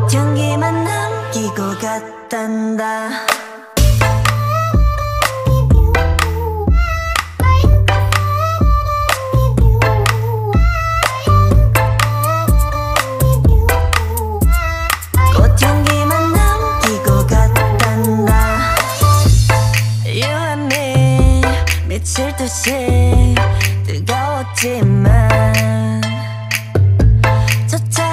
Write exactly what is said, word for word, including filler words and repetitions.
꽃향기만 남기고 갔단다. 꽃향기만 남기고 갔단다. You and me 미칠 듯이 뜨거웠지만